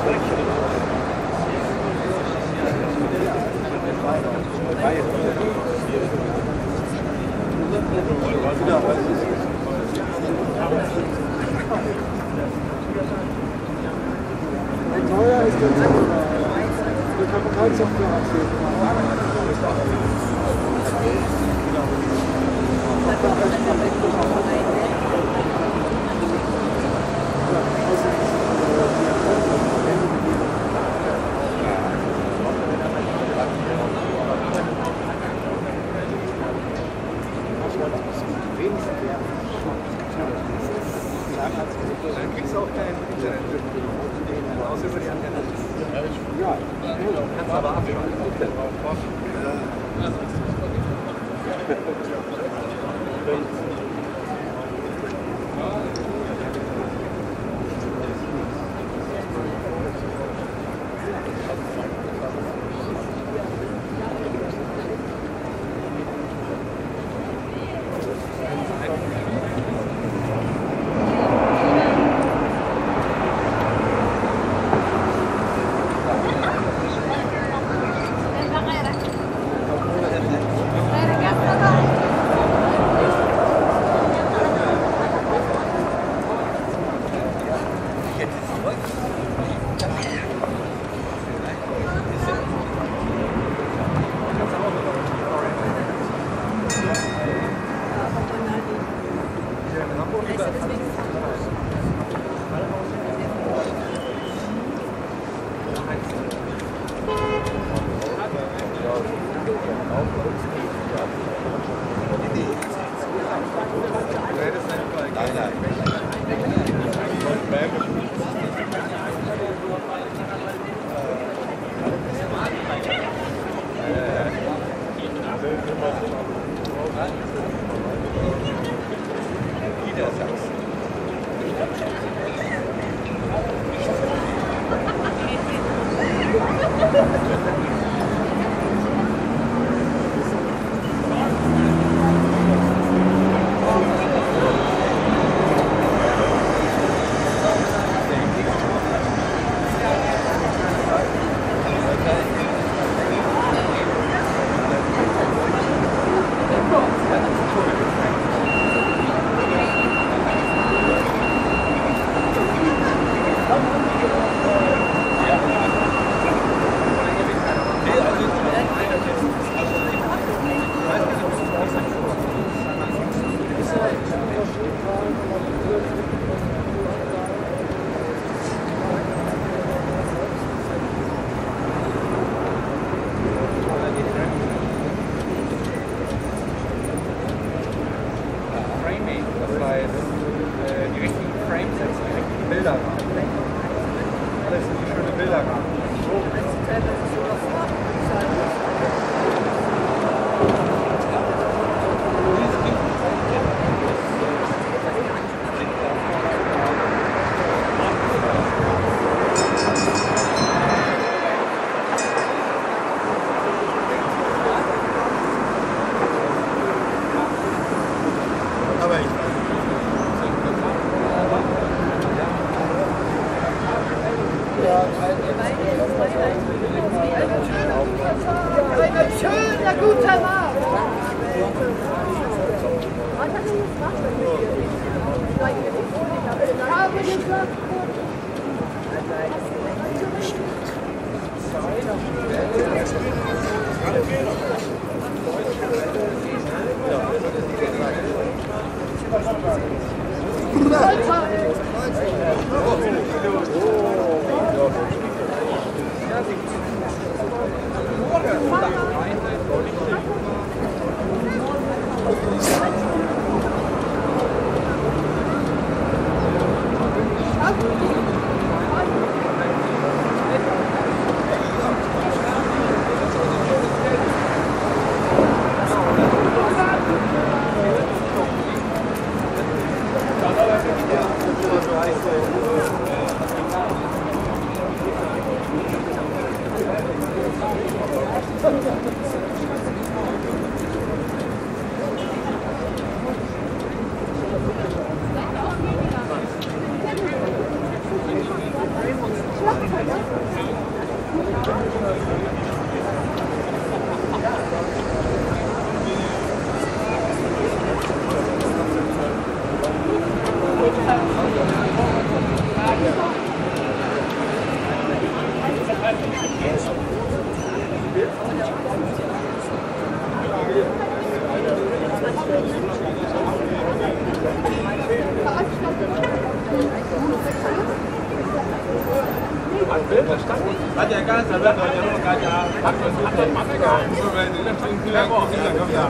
S4: Wie teuer ist der Zweck? Da kann man keine Software absehen.
S9: Dann kriegst du auch kein Internet. Außer über die Antenne. Ja, kannst aber abschalten. Hat ja ganz, da wird ja nur gerade ja. Hat das hat das Mann gehabt. So wenn die letzten Kinder kommen, ja.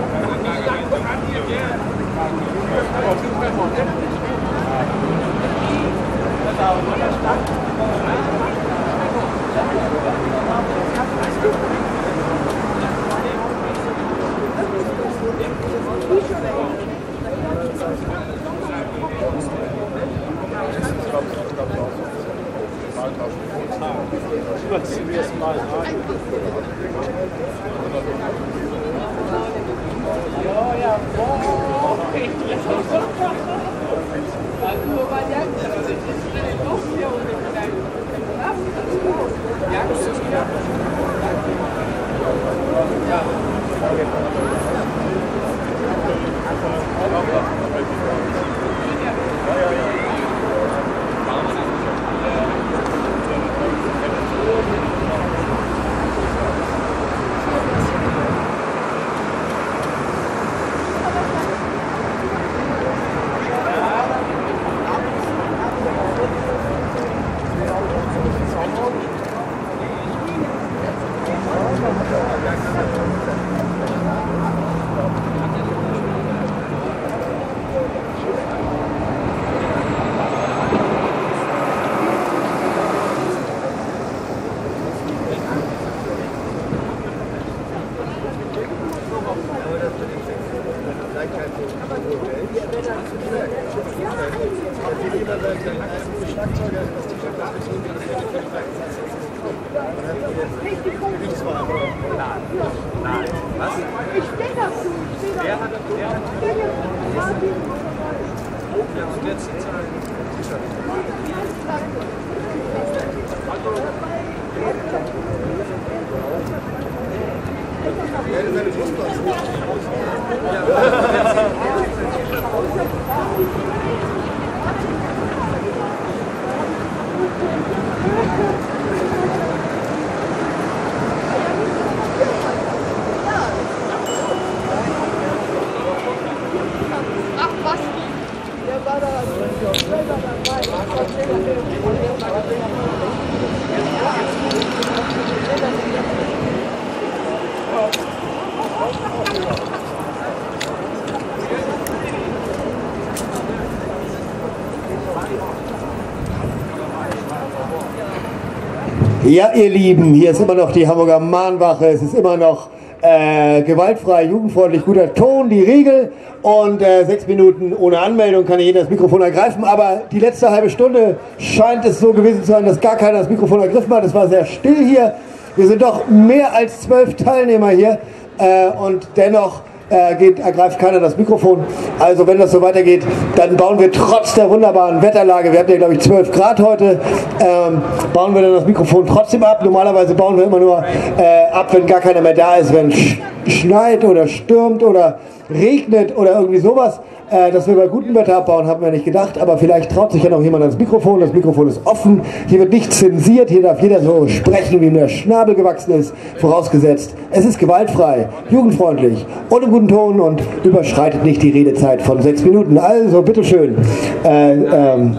S2: Ja, ihr Lieben, hier ist immer noch die Hamburger Mahnwache, es ist immer noch äh, gewaltfrei, jugendfreundlich, guter Ton, die Regel und äh, sechs Minuten ohne Anmeldung kann jeder das Mikrofon ergreifen, aber die letzte halbe Stunde scheint es so gewesen zu sein, dass gar keiner das Mikrofon ergriffen hat, es war sehr still hier, wir sind doch mehr als zwölf Teilnehmer hier äh, und dennoch Äh, geht, ergreift keiner das Mikrofon. Also wenn das so weitergeht, dann bauen wir trotz der wunderbaren Wetterlage, wir hatten ja glaube ich zwölf Grad heute, ähm, bauen wir dann das Mikrofon trotzdem ab. Normalerweise bauen wir immer nur äh, ab, wenn gar keiner mehr da ist, wenn es schneit oder stürmt oder regnet oder irgendwie sowas. Äh, dass wir bei gutem Wetter abbauen, haben wir nicht gedacht, aber vielleicht traut sich ja noch jemand ans Mikrofon. Das Mikrofon ist offen, hier wird nicht zensiert, hier darf jeder so sprechen, wie ihm der Schnabel gewachsen ist, vorausgesetzt. Es ist gewaltfrei, jugendfreundlich und im guten Ton und überschreitet nicht die Redezeit von sechs Minuten. Also bitteschön, äh, ähm,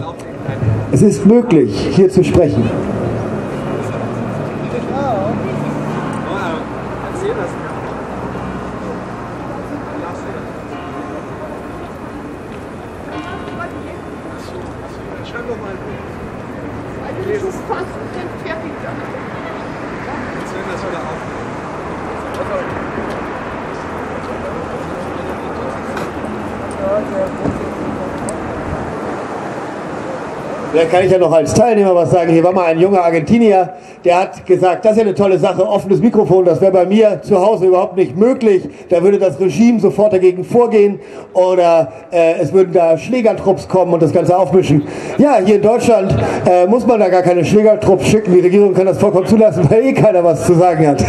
S2: es ist möglich, hier zu sprechen. Da kann ich ja noch als Teilnehmer was sagen. Hier war mal ein junger Argentinier, der hat gesagt, das ist ja eine tolle Sache, offenes Mikrofon, das wäre bei mir zu Hause überhaupt nicht möglich. Da würde das Regime sofort dagegen vorgehen oder äh, es würden da Schlägertrupps kommen und das Ganze aufmischen. Ja, hier in Deutschland äh, muss man da gar keine Schlägertrupps schicken. Die Regierung kann das vollkommen zulassen, weil eh keiner was zu sagen hat.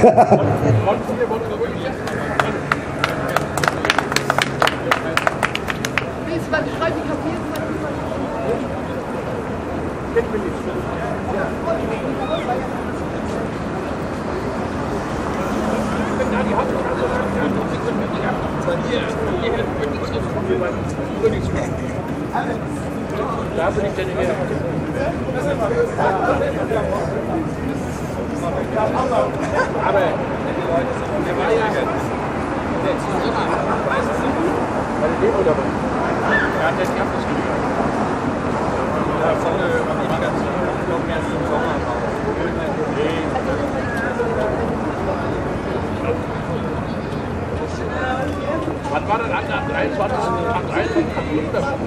S10: Da bin ich denn Wann war denn am dreiundzwanzigsten? Am dreiundzwanzigsten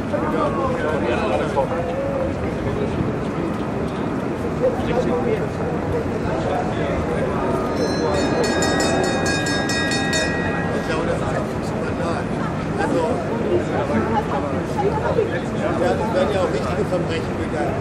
S9: Also, ja, es werden ja auch richtige Verbrechen begangen.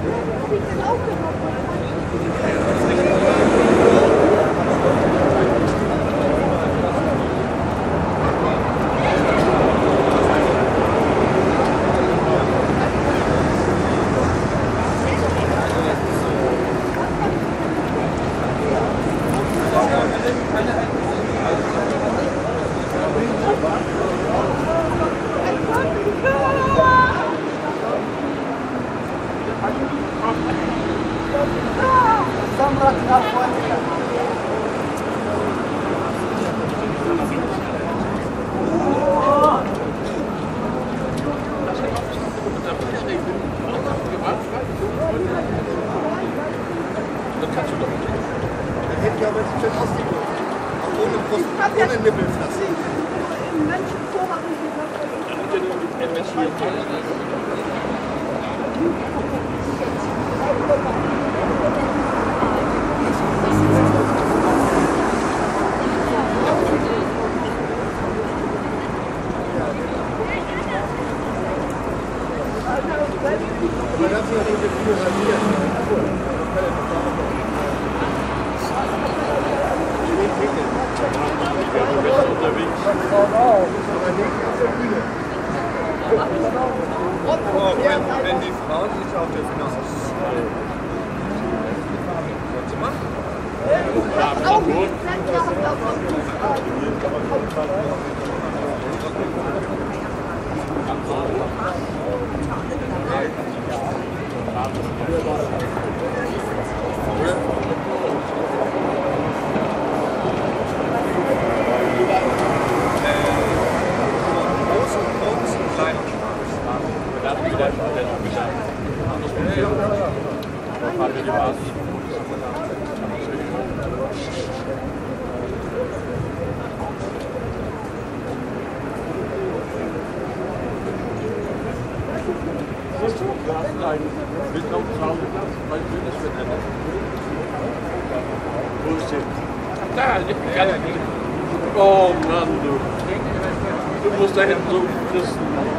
S9: Wenn die Frauen sich auf der Finanz
S10: Oh Mann, du. Du musst da hinten so Christen.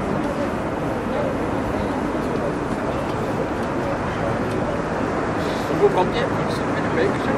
S10: Und wo kommt ihr? Ist das eine belgische?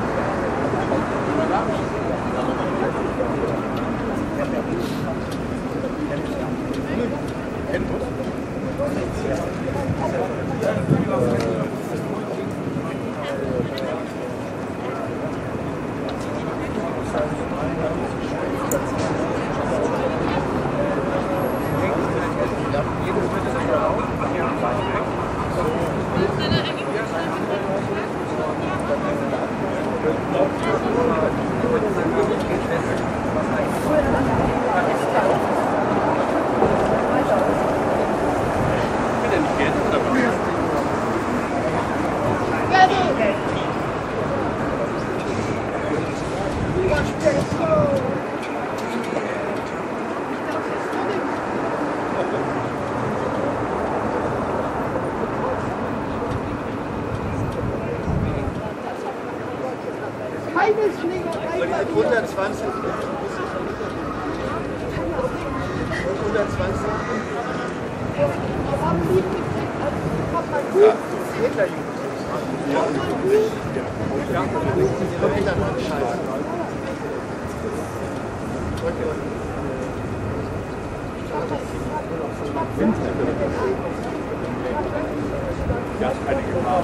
S9: hundertzwanzig. hundertzwanzig. Ja, Hitlerjugend. Ja. Ja. Scheiße.
S10: Ja, ist keine Gefahr.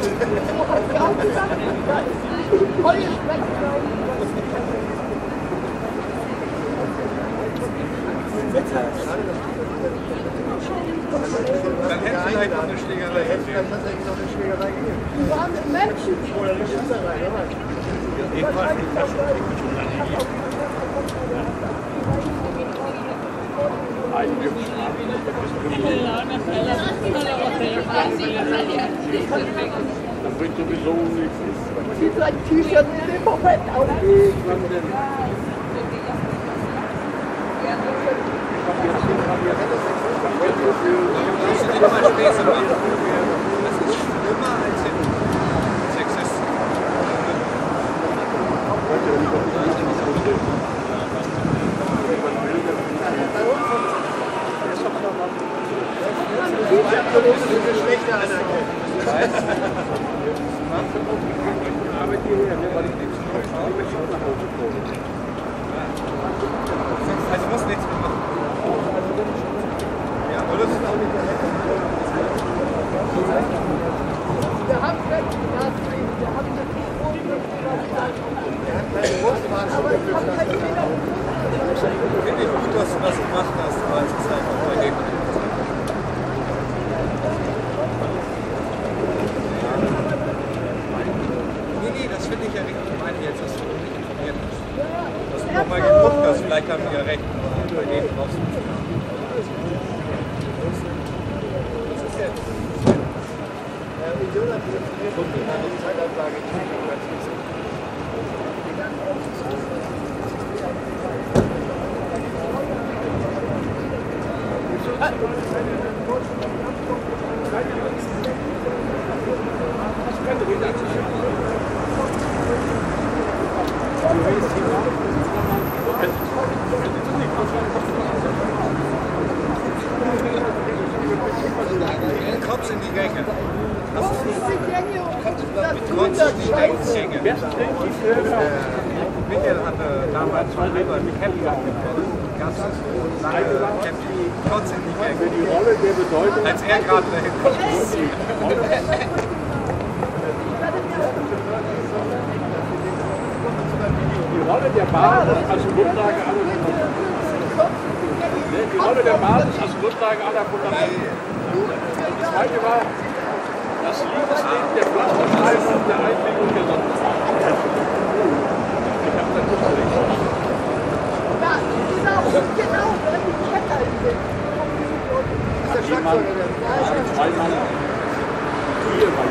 S9: Dann hätte es vielleicht noch eine Schlägerei gegeben. Vielleicht hat es eigentlich noch eine Schlägerei gegeben. Wir haben einen Menschen. Oder eine Schießerei, oder was? Jedenfalls die Taschen kriegen schon an die.
S10: Das bringt sowieso nichts.
S6: Sieht so ein T-Shirt in dem Moment aus.
S9: Das sind immer Späße machen. Das ist schlimmer als Sexist. Geschlechter anerkennen. Also muss nichts mehr machen. Ja, aber das ist auch nicht der Heck.
S6: Wir haben keine Glasfläche, wir haben eine
S9: Er hat keine Brustwahl schon geführt. Finde ich gut, dass du das gemacht hast, aber es ist einfach bei dem. Nee, nee, das finde ich ja richtig. Ich meine jetzt, dass du nicht informiert bist. Dass du nochmal geguckt hast, vielleicht haben die ja recht. Bei denen brauchst du nicht. Das ist jetzt. Jonathan telefoniert und eine Zeitanlage nicht. Kommst in die Gänge. Das ist nicht die Gänge. Kommst in die Gänge. Michael hatte damals von Albert die Cappy angefangen. Ganz lange Cappy. Kommst in die Gänge. Die Rolle der Bedeutung. Als er gerade dahin kommt.
S10: Die Rolle der Basis als Grundlage aller Fundamente. Die Rolle der Basis als Grundlage aller Fundamente. Das zweite war das Liebesleben der Pflanzenschreiben und der Einlegung der Sonne. Ich habe das nicht verlegt.
S6: Ja, genau, genau, weil die Ketter sind.
S10: Das ist der Schlagzeuger, der zwei Mann. Vier Mann.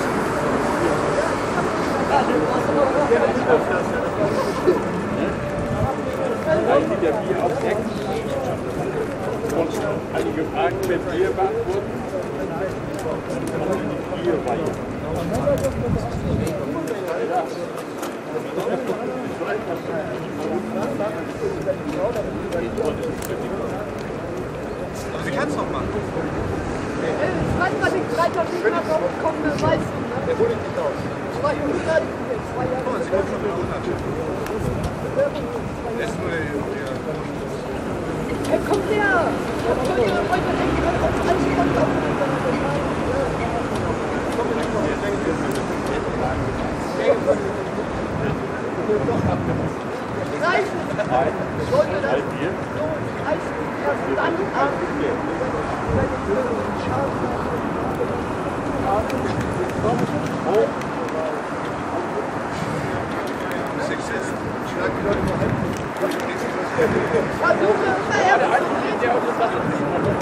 S10: Weil die der Bier aufdeckt und einige Fragen mit Bier beantworten. Bierweihe.
S9: Aber sie kann es noch machen.
S6: Wann war die Freitag nicht nach kommen, wir weißen.
S9: Der wurde nicht aus.
S6: zweihundert, zwei Jahre.
S9: Oh, sie kommt schon mit hundert. Der ist nur der.
S6: Hey, kommt her! Heute denke ich, was alles kommt auf. Reichen! Sollte das reichen, erst dann ab.
S9: Sexist. Schlag die Leute mal halten.
S6: Versuche immer erst zu reden.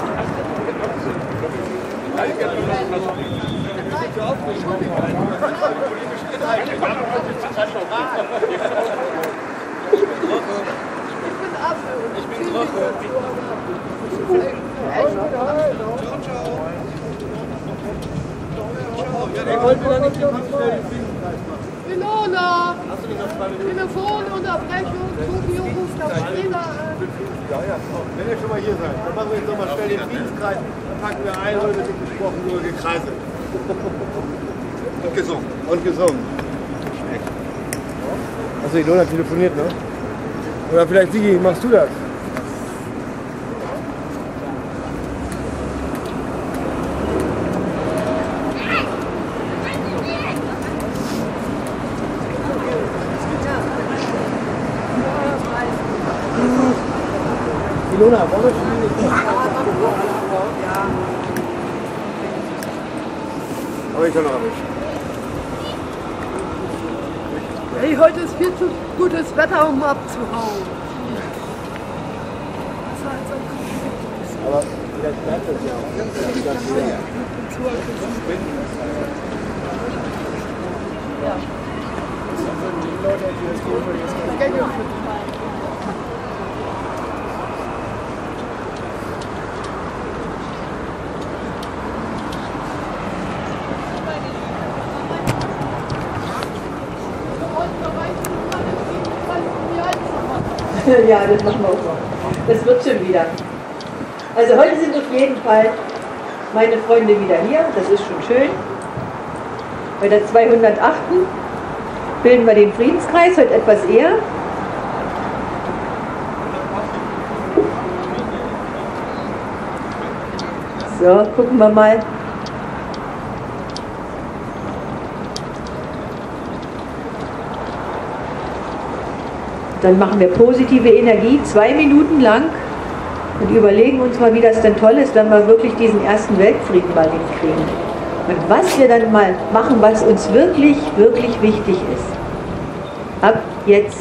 S6: Ich bin Affe. Ich bin Drache.
S9: Ich wollte da nicht die
S6: Ilona! Telefonunterbrechung, Tokio ruft auf Trainer an.
S9: Ja, ja, wenn ihr schon mal hier seid, dann machen wir jetzt nochmal schnell den Friedenskreis. Dann packen wir ein, heute wird gesprochen, nur gekreiselt. Und gesungen. Und gesungen. Achso, Ilona telefoniert, ne? Oder vielleicht, Sigi, machst du das?
S4: Jona, wollen wir schon? Aber ich kann noch erwischen.
S11: Hey, heute ist viel zu gutes Wetter, um abzuhauen.
S4: Aber vielleicht bleibt das ja auch. Ja.
S8: Ja, das machen wir auch so. Das wird schon wieder. Also heute sind auf jeden Fall meine Freunde wieder hier. Das ist schon schön. Bei der zweihundertachten bilden wir den Friedenskreis heute etwas eher. So, gucken wir mal. Dann machen wir positive Energie zwei Minuten lang und überlegen uns mal, wie das denn toll ist, wenn wir wirklich diesen ersten Weltfrieden mal hinkriegen. Und was wir dann mal machen, was uns wirklich, wirklich wichtig ist. Ab jetzt.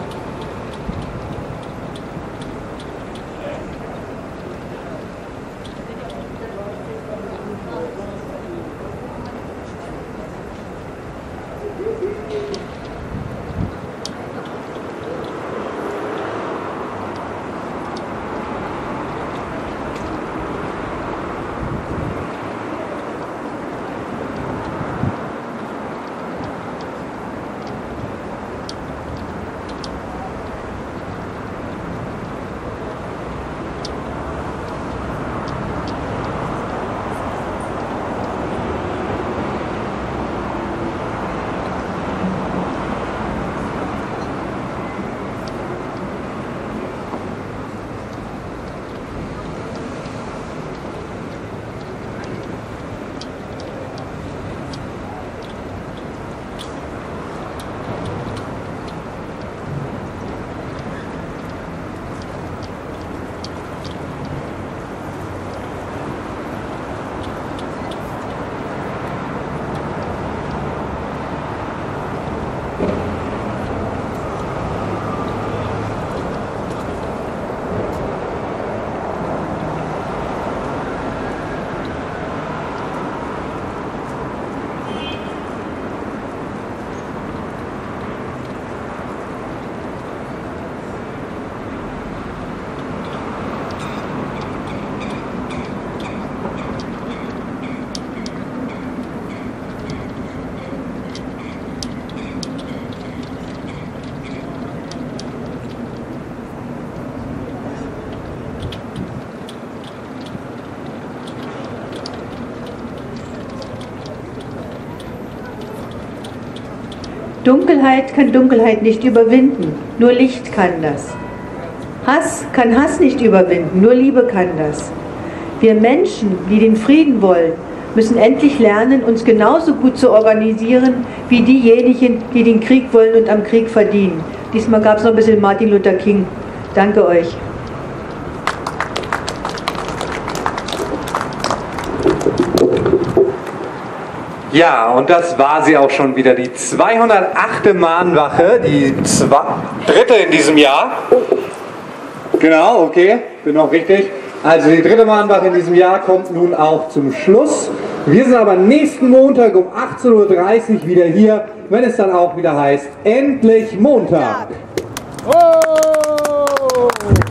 S8: Dunkelheit kann Dunkelheit nicht überwinden, nur Licht kann das. Hass kann Hass nicht überwinden, nur Liebe kann das. Wir Menschen, die den Frieden wollen, müssen endlich lernen, uns genauso gut zu organisieren wie diejenigen, die den Krieg wollen und am Krieg verdienen. Diesmal gab es noch ein bisschen Martin Luther King. Danke euch.
S1: Ja, und das war sie auch schon wieder, die zweihundertachte Mahnwache, die zwei, dritte in diesem Jahr. Genau, okay, bin auch richtig. Also die dritte Mahnwache in diesem Jahr kommt nun auch zum Schluss. Wir sind aber nächsten Montag um achtzehn Uhr dreißig wieder hier, wenn es dann auch wieder heißt, endlich Montag. Oh!